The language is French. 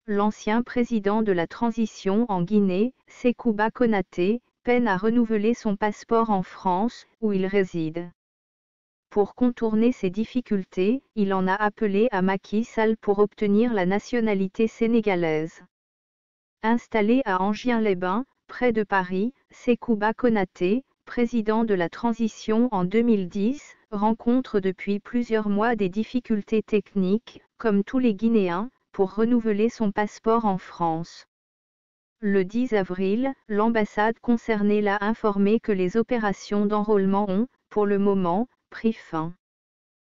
l'ancien président de la transition en Guinée, Sékouba Konaté, peine à renouveler son passeport en France, où il réside. Pour contourner ces difficultés, il en a appelé à Macky Sall pour obtenir la nationalité sénégalaise. Installé à Enghien-les-Bains, près de Paris, Sékouba Konaté, président de la transition en 2010, rencontre depuis plusieurs mois des difficultés techniques, comme tous les Guinéens, pour renouveler son passeport en France. Le 10 avril, l'ambassade concernée l'a informé que les opérations d'enrôlement ont, pour le moment, pris fin.